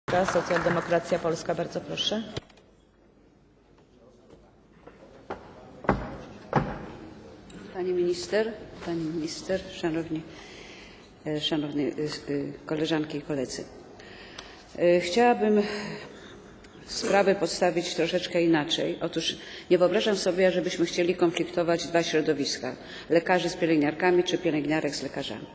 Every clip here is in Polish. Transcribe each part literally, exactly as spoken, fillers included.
Socjaldemokracja Polska, bardzo proszę. Pani minister, pani minister, szanowni, szanowni koleżanki i koledzy. Chciałabym sprawę postawić troszeczkę inaczej. Otóż nie wyobrażam sobie, żebyśmy chcieli konfliktować dwa środowiska, lekarzy z pielęgniarkami czy pielęgniarek z lekarzami.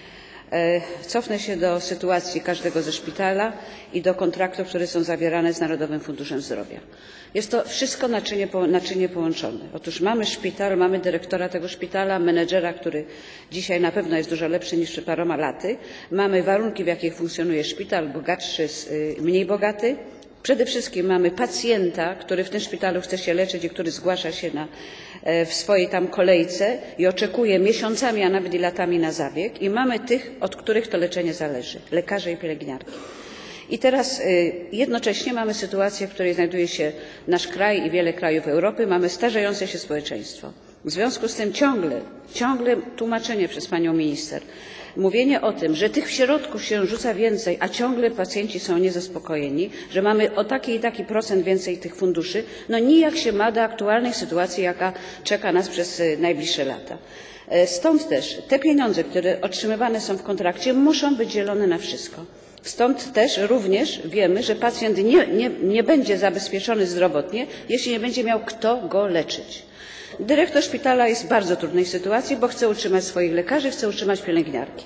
Cofnę się do sytuacji każdego ze szpitala i do kontraktów, które są zawierane z Narodowym Funduszem Zdrowia. Jest to wszystko naczynie, naczynie połączone. Otóż mamy szpital, mamy dyrektora tego szpitala, menedżera, który dzisiaj na pewno jest dużo lepszy niż przed paroma laty. Mamy warunki, w jakich funkcjonuje szpital, bogatszy, mniej bogaty. Przede wszystkim mamy pacjenta, który w tym szpitalu chce się leczyć i który zgłasza się na, w swojej tam kolejce i oczekuje miesiącami, a nawet i latami na zabieg. I mamy tych, od których to leczenie zależy, lekarze i pielęgniarki. I teraz jednocześnie mamy sytuację, w której znajduje się nasz kraj i wiele krajów Europy. Mamy starzejące się społeczeństwo. W związku z tym ciągle, ciągle tłumaczenie przez panią minister, mówienie o tym, że tych środków się rzuca więcej, a ciągle pacjenci są niezaspokojeni, że mamy o taki i taki procent więcej tych funduszy, no nijak się ma do aktualnej sytuacji, jaka czeka nas przez najbliższe lata. Stąd też te pieniądze, które otrzymywane są w kontrakcie, muszą być dzielone na wszystko. Stąd też również wiemy, że pacjent nie, nie, nie będzie zabezpieczony zdrowotnie, jeśli nie będzie miał kto go leczyć. Dyrektor szpitala jest w bardzo trudnej sytuacji, bo chce utrzymać swoich lekarzy, chce utrzymać pielęgniarki.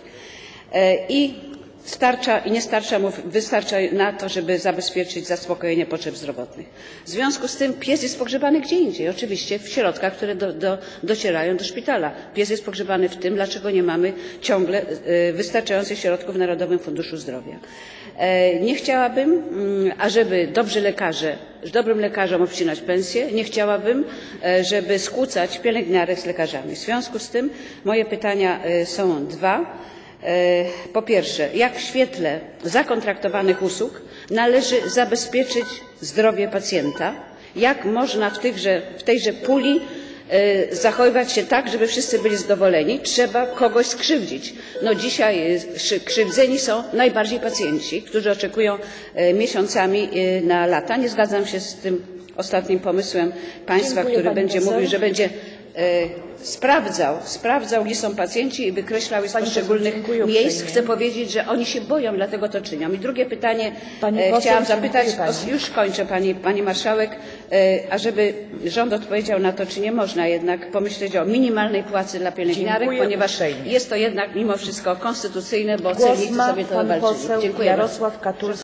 I starcza i nie starcza mu, wystarcza na to, żeby zabezpieczyć zaspokojenie potrzeb zdrowotnych. W związku z tym pies jest pogrzebany gdzie indziej, oczywiście w środkach, które do, do, docierają do szpitala. Pies jest pogrzebany w tym, dlaczego nie mamy ciągle wystarczających środków w Narodowym Funduszu Zdrowia. Nie chciałabym, ażeby dobrzy lekarze, dobrym lekarzom obcinać pensje, nie chciałabym, żeby skłócać pielęgniarek z lekarzami. W związku z tym moje pytania są dwa. Po pierwsze, jak w świetle zakontraktowanych usług należy zabezpieczyć zdrowie pacjenta? Jak można w, tychże, w tejże puli zachowywać się tak, żeby wszyscy byli zadowoleni? Trzeba kogoś skrzywdzić. No dzisiaj krzywdzeni są najbardziej pacjenci, którzy oczekują miesiącami na lata. Nie zgadzam się z tym ostatnim pomysłem państwa, Dziękuję, który pani będzie poseł. mówił, że będzie sprawdzał, sprawdzał, gdzie są pacjenci i wykreślał je z poszczególnych miejsc. Chcę powiedzieć, że oni się boją, dlatego to czynią. I drugie pytanie e, chciałam zapytać, o, już kończę pani, pani marszałek, e, ażeby rząd odpowiedział na to, czy nie można jednak pomyśleć o minimalnej płacy dla pielęgniarek, Dziękuję ponieważ uprzejmie. jest to jednak mimo wszystko konstytucyjne, bo Głos celnicy ma sobie to pan walczyli. poseł Dziękuję bardzo. Jarosław Kaczulski.